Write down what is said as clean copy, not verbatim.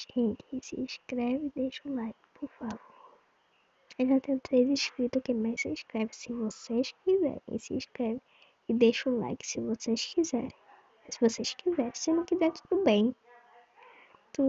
Gente, se inscreve e deixa o like, por favor. Eu já tenho 3 inscritos aqui, mas se inscreve se vocês quiserem. Se inscreve e deixa o like se vocês quiserem. Se vocês quiserem, se não quiser, tudo bem.